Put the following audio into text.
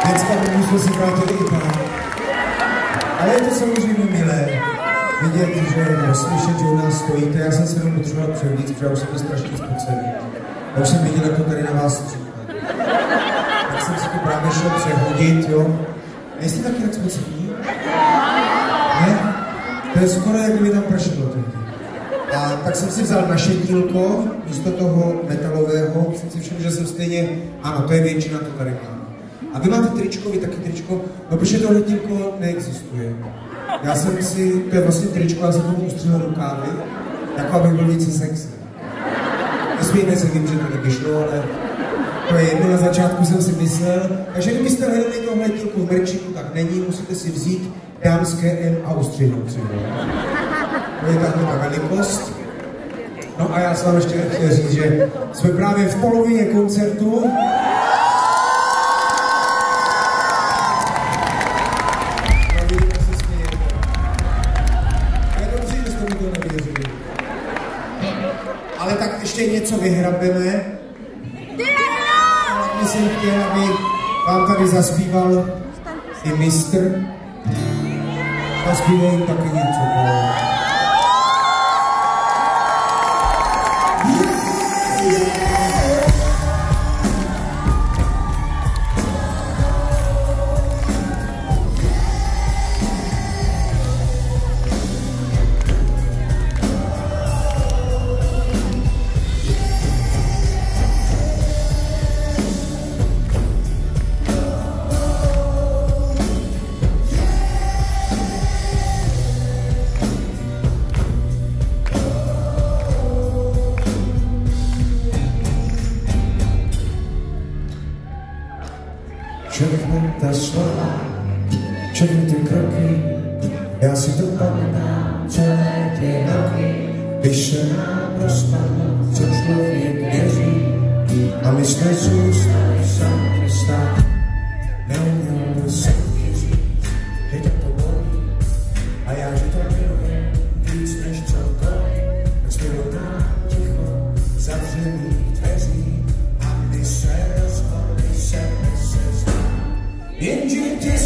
Děcka, my jsme si vrátili i tam. Ale je to samozřejmě milé vidět, že slyšet, že u nás stojíte. Já jsem se jenom potřeboval převnitř, protože já už jsem byl strašně spocený. Já už jsem viděl, jak to tady na vás stříká. Tak jsem si to právě šel přehodit, jo. Nejste taky tak spocený? Ne? To je skoro, jak mi tam pršelo teď. A tak jsem si vzal naše dílko, místo toho metalového, jsem si všiml, že jsem stejně, ano, to je většina, to tady mám. A vy máte tričko, vy taky tričko, no protože tohle dílko neexistuje. Já jsem si, to je vlastně tričko, já jsem tomu ustřelil rukávy, jako abych byl více sexy. Nesmíjme se, vím, že to nevyšlo, ale to je jedno, na začátku jsem si myslel. Takže kdybyste hledali tohle dílko v merčíku, tak není, musíte si vzít dámské M a ustřihnout třeba. To je takhle ta velikost. No a já jsem vám ještě chtěl říct, že jsme právě v polovině koncertu. No vidíte, se smějete. To je dobře, že jste mi to nevěřili. Ale tak ještě něco vyhrabeme. Já jsem chtěl, aby vám tady zaspíval i mistr. Zaspívej taky něco. Všechny ta slova, všechny ty kroky, já si to pamatám celé ty roky. Když se nám rozpadlo, co člověk věří, a my jsme zůstali sami stát. Neuměl jsem ti říct, že to bolí, a já, že to miluji víc než cokoliv. Tak jsme rovná ticho zavřených dveří, a my se rozhodli sebe se znát. Jenže tě